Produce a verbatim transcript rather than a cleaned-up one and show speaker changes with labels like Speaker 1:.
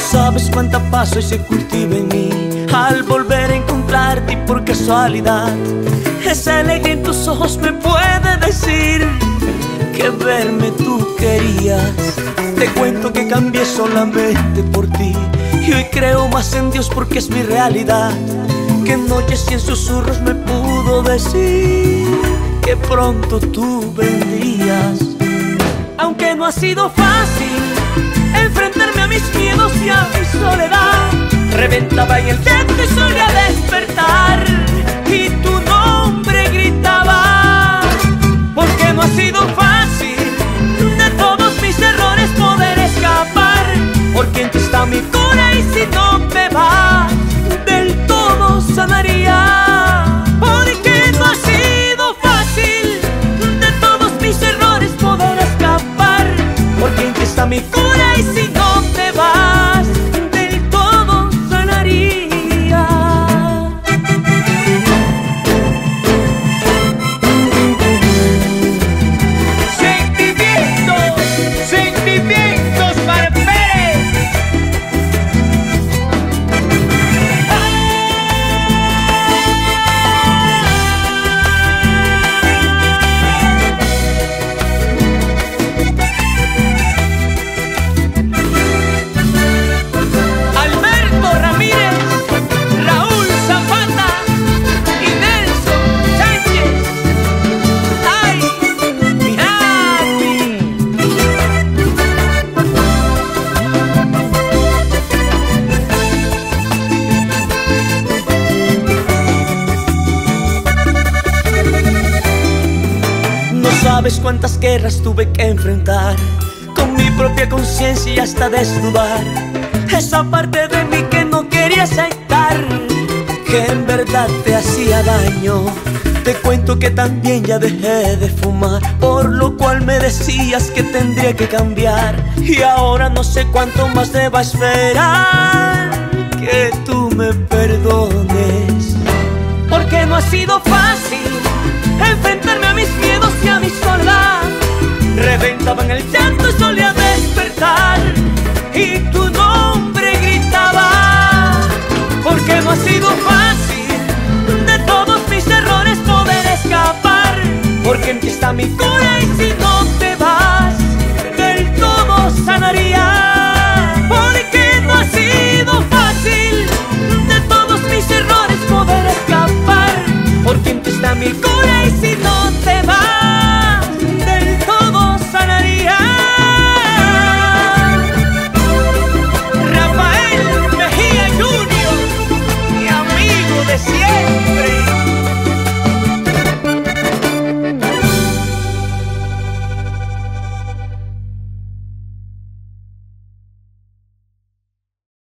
Speaker 1: sabes cuánta paz hoy se cultiva en mí al volver a encontrarte y por casualidad esa alegría en tus ojos me puede decir que verme tú querías. Te cuento que cambié solamente por ti y hoy creo más en Dios porque es mi realidad, que en noches y en susurros me pudo decir que pronto tú vendrías. Aunque no ha sido fácil enfrentarme a mis miedos y a mi soledad, reventaba en el llanto y solía despertar y tu nombre gritaba. Porque no ha sido fácil de todos mis errores poder escapar, porque en ti está mi cura y si no te vas del todo sanaría. Porque no ha sido fácil de todos mis errores poder escapar, porque en ti está mi cura y si no te vas del todo sanaría.
Speaker 2: Sentimientos, sentimientos para Pérez.
Speaker 1: Alberto Ramírez, Raúl Zapata y Nelson Sánchez. ¡Ay, mi Happy! No sabes cuántas guerras tuve que enfrentar con mi propia conciencia y hasta desnudar esa parte de mí que no quería aceptar, que en verdad te hacía daño. Te cuento que también ya dejé de fumar, por lo cual me decías que tendría que cambiar, y ahora no sé cuánto más deba esperar que tú me perdones. Porque no ha sido fácil enfrentarme a mis miedos y a mi soledad, reventaba en el llanto y solía despertar y tu nombre gritaba. Porque no ha sido fácil de todos mis errores poder escapar, porque en ti está mi cura y si no te vas del todo sanaría. Porque no ha sido fácil de todos mis errores poder escapar, porque en ti está mi cura y si no